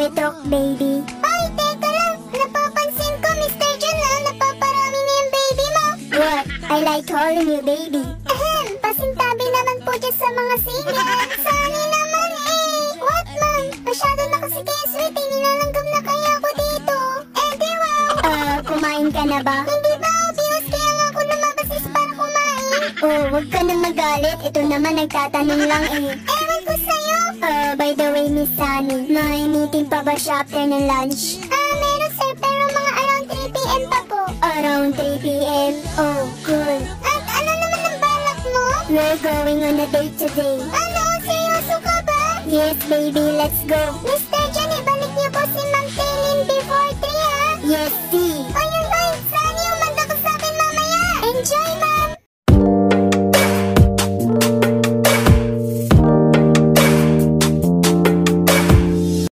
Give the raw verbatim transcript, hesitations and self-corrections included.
talk, baby. Ay, teka lang. Napapansin ko, Mister John, na napaparami na yung baby mo. What? I like calling you baby. Ahem, pasintabi naman po dyan sa mga senior. Sorry naman eh. What man? Masyado na kasi kayo sweet, eh. Nilalanggam na kaya ako dito. Eh, di wow. Ah, kumain ka na ba? Hindi ba obvious, kaya nga ako lumabas is para kumain. Oh, wag ka na magalit. Ito naman nagtatanong lang eh. Ewan ko sa'yo. Uh, by the way, Miss Sunny, may meeting pa ba siya after ng lunch? Ah, meron sir, pero mga around three p m pa po. Around three p m? Oh, cool. At ano naman ang balak mo? We're going on a date today. Ano? Seryoso ka ba? Yes, baby, let's go. Mister